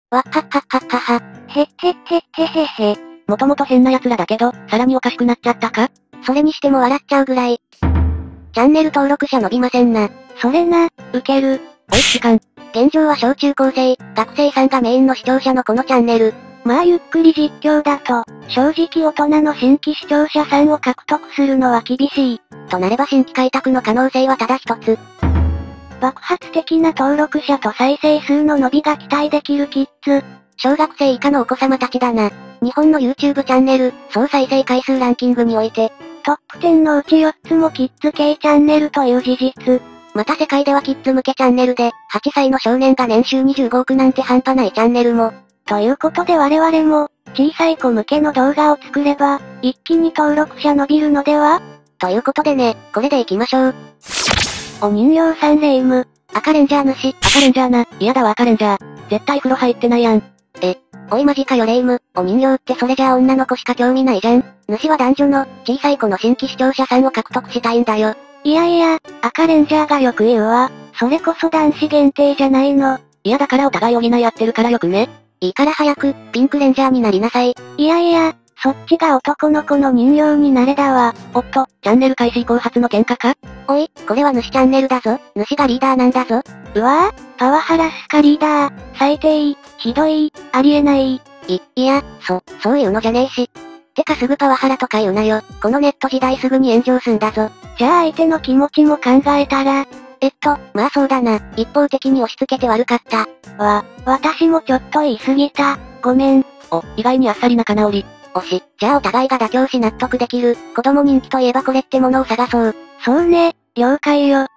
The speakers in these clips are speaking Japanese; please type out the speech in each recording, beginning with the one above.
わっはっはっはっはは。 へっへっへっへへへ。 もともと変な奴らだけど、さらにおかしくなっちゃったか？ それにしても笑っちゃうぐらい。チャンネル登録者伸びませんな。 それな、ウケる。 おい時間。 現状は小中高生、学生さんがメインの視聴者のこのチャンネル。 まあゆっくり実況だと、正直大人の新規視聴者さんを獲得するのは厳しい。 となれば新規開拓の可能性はただ一つ。 爆発的な登録者と再生数の伸びが期待できるキッズ。 小学生以下のお子様たちだな。日本の YouTube チャンネル、総再生回数ランキングにおいて、 トップ10のうち4つもキッズ系チャンネルという事実。 また世界ではキッズ向けチャンネルで、8歳の少年が年収25億なんて半端ないチャンネルも。 ということで我々も、小さい子向けの動画を作れば、一気に登録者伸びるのでは？ ということでね、これでいきましょう。 お人形さんレ夢ム。 赤レンジャー主。 赤レンジャーな。嫌だわ赤レンジャー。絶対風呂入ってないやん。 おいマジかよレ夢ム。お人形ってそれじゃあ女の子しか興味ないじゃん。主は男女の、小さい子の新規視聴者さんを獲得したいんだよ。 いやいや、赤レンジャーがよく言うわ。それこそ男子限定じゃないの。 いやだからお互い補い合ってるからよくね。 いいから早く、ピンクレンジャーになりなさい。 いやいや、そっちが男の子の人形になれだわ。 おっと、チャンネル開始以降初の喧嘩か？ おい、これは主チャンネルだぞ。主がリーダーなんだぞ。 うわぁ、パワハラスカリーダー。最低、ひどい、ありえない。 いや、そういうのじゃねえし。てかすぐパワハラとか言うなよ。このネット時代すぐに炎上すんだぞ。 じゃあ相手の気持ちも考えたら。 まあそうだな。一方的に押し付けて悪かった。 私もちょっと言い過ぎた。ごめん。 意外にあっさり仲直り。 じゃあお互いが妥協し納得できる、子供人気といえばこれってものを探そう。 そうね、了解よ。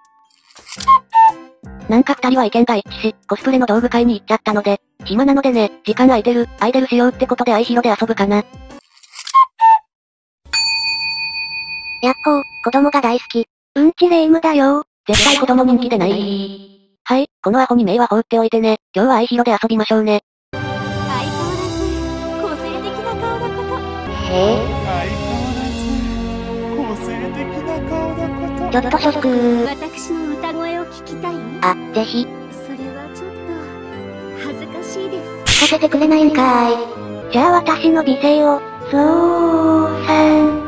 なんか二人は意見が一致し、コスプレの道具買いに行っちゃったので、暇なのでね、時間空いてるしようってことでアイヒロで遊ぶかな。 やっほー、子供が大好き。 うんちレ夢ムだよ。 絶対子供人気でない。はい、このアホに目は放っておいてね、今日はアイヒロで遊びましょうね。 相変わらず、個性的な顔だこと。 へ相変わらず、個性的な顔だこと。 ちょっとショック。 私の歌声を聞きたい？ あ、ぜひ。 それはちょっと、恥ずかしいです。 聞かせてくれないんかーい。 じゃあ私の美声を、ゾウさん。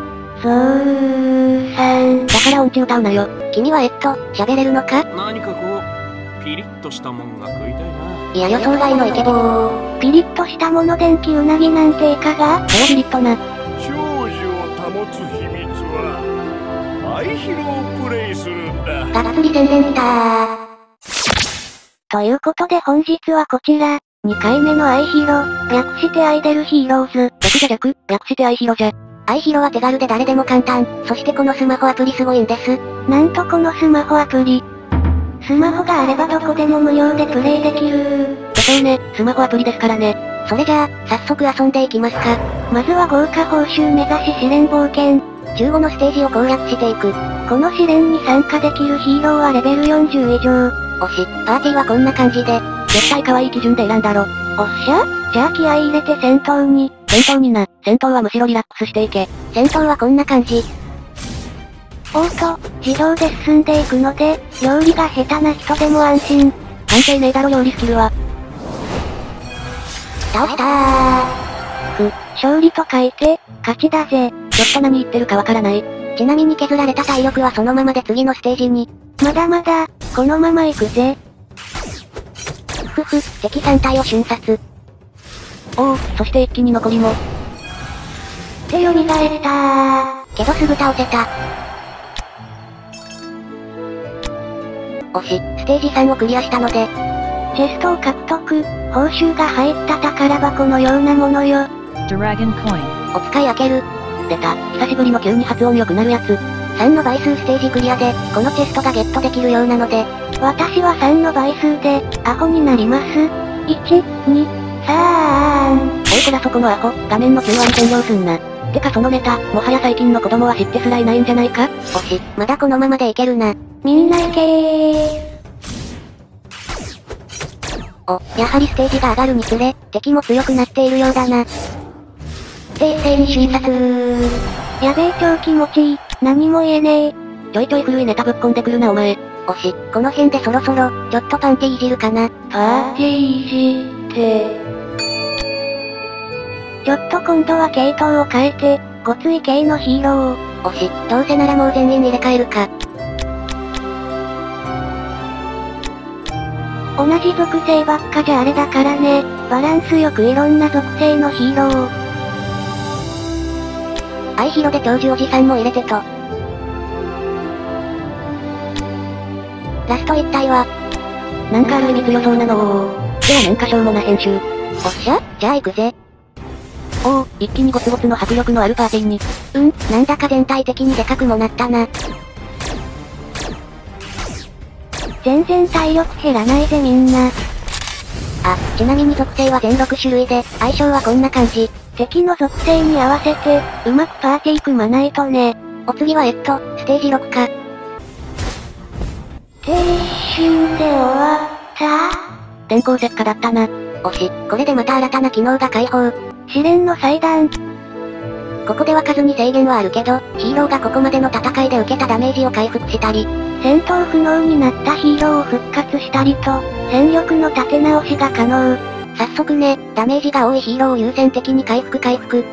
だから音痴歌うなよ。 君は喋れるのか？ 何かこう、ピリッとしたもんが食いたいな。 いや予想外のイケボー。 ピリッとしたもの電気うなぎなんていかが？ それピリッとな。 長寿を保つ秘密は、アイヒロをプレイするんだ。 がっつり宣伝きたー。 ということで本日はこちら、2回目のアイヒロ、略してアイデルヒーローズ。 略してアイヒロじゃ。 アイヒロは手軽で誰でも簡単。そしてこのスマホアプリすごいんです。 なんとこのスマホアプリ。スマホがあればどこでも無料でプレイできる。 でしょうね、スマホアプリですからね。 それじゃあ、早速遊んでいきますか。 まずは豪華報酬目指し試練冒険。 15のステージを攻略していく。 この試練に参加できるヒーローはレベル40以上。 パーティーはこんな感じで。 絶対可愛い基準で選んだろ。 おっしゃ？じゃあ気合い入れて戦闘に。 戦闘はむしろリラックスしていけ。 戦闘はこんな感じ。 自動で進んでいくので、料理が下手な人でも安心。 関係ねえだろ料理スキルは。 倒したー。 勝利と書いて、勝ちだぜ。 ちょっと何言ってるかわからない。 ちなみに削られた体力はそのままで次のステージに。 まだまだ、このまま行くぜ。 敵3体を瞬殺。 そして一気に残りも。 で蘇ったー。 けどすぐ倒せた。ステージ3をクリアしたので。 チェストを獲得、報酬が入った宝箱のようなものよ。 お使い開ける。 出た、久しぶりの急に発音良くなるやつ。 3の倍数ステージクリアで、このチェストがゲットできるようなので。 私は3の倍数で、アホになります。1、2、3。 おいこらそこのアホ、画面の中央に占領すんな。てかそのネタ、もはや最近の子供は知ってすらいないんじゃないか？ まだこのままでいけるな。 みんな行けー。 やはりステージが上がるにつれ、敵も強くなっているようだな。一斉に瞬殺やべえ超気持ちいい。何も言えねえ。 ちょいちょい古いネタぶっこんでくるなお前。 この辺でそろそろ、ちょっとパンテいじるかな。 パーティーいじって。ちょっと今度は系統を変えて、ごつい系のヒーローを。 おし、どうせならもう全員入れ替えるか。 同じ属性ばっかじゃあれだからね、バランスよくいろんな属性のヒーローを。 愛ヒロで長寿おじさんも入れてと。ラスト一体は、 なんかある意味強そうなのを。では年賀状もな編集。 おっしゃ、じゃあ行くぜ。 おお、一気にゴツゴツの迫力のあるパーティーに。 なんだか全体的にでかくもなったな。 全然体力減らないぜみんな。 あ、ちなみに属性は全6種類で、相性はこんな感じ。 敵の属性に合わせて、うまくパーティー組まないとね。 お次はステージ6か。 一瞬で終わった電光石火だったな。 おし、これでまた新たな機能が解放。 試練の祭壇。 ここでは数に制限はあるけど、ヒーローがここまでの戦いで受けたダメージを回復したり、 戦闘不能になったヒーローを復活したりと、戦力の立て直しが可能。 早速ね、ダメージが多いヒーローを優先的に回復。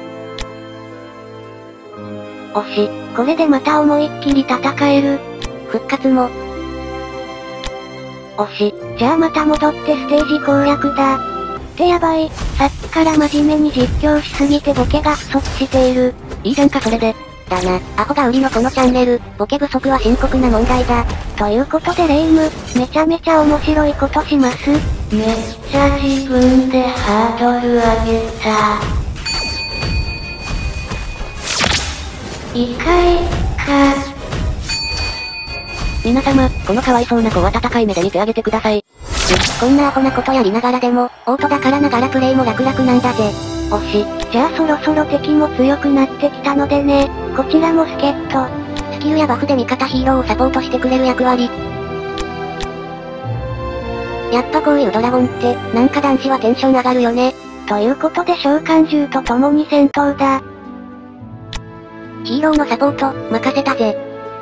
おし、これでまた思いっきり戦える。 復活も。 おし、じゃあまた戻ってステージ攻略だ。ってやばい、さっきから真面目に実況しすぎてボケが不足している。 いいじゃんかそれで。 だな、アホが売りのこのチャンネル、ボケ不足は深刻な問題だ。 ということでレイム、めちゃめちゃ面白いことします。めっちゃ自分でハードル上げた。異界か。 皆様、このかわいそうな子は温かい目で見てあげてください。 こんなアホなことやりながらでも、オートだからながらプレイも楽々なんだぜ。 おし、じゃあそろそろ敵も強くなってきたのでね、こちらも助っ人。 スキルやバフで味方ヒーローをサポートしてくれる役割。やっぱこういうドラゴンって、なんか男子はテンション上がるよね。 ということで召喚獣と共に戦闘だ。 ヒーローのサポート、任せたぜ。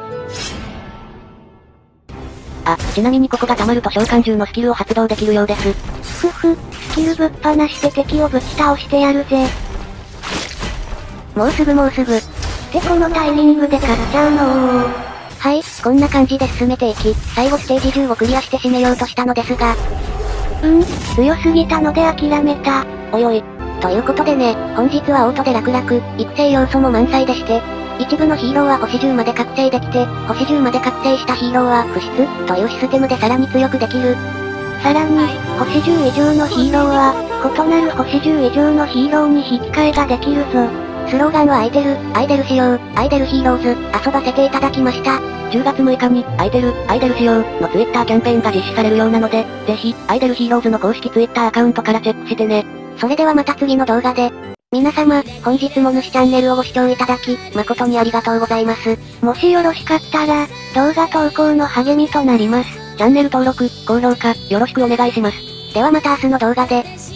あ、ちなみにここが溜まると召喚獣のスキルを発動できるようです。 スキルぶっ放して敵をぶち倒してやるぜ。 もうすぐ。 ってこのタイミングで勝っちゃうのはい、こんな感じで進めていき、最後ステージ10をクリアして締めようとしたのですが、 強すぎたので諦めた。 おいおい。 ということでね、本日はオートで楽々、育成要素も満載でして、一部のヒーローは星10まで覚醒できて、星10まで覚醒したヒーローは不死というシステムでさらに強くできる。 さらに、星10以上のヒーローは、異なる星10以上のヒーローに引き換えができるぞ。 スローガンはアイデル仕様、アイデルヒーローズ、遊ばせていただきました。 10月6日に、アイデル仕様のツイッターキャンペーンが実施されるようなので、ぜひ、アイデルヒーローズの公式ツイッターアカウントからチェックしてね。 それではまた次の動画で。皆様、本日も主チャンネルをご視聴いただき、誠にありがとうございます。 もしよろしかったら、動画投稿の励みとなります。 チャンネル登録、高評価、よろしくお願いします。 ではまた明日の動画で。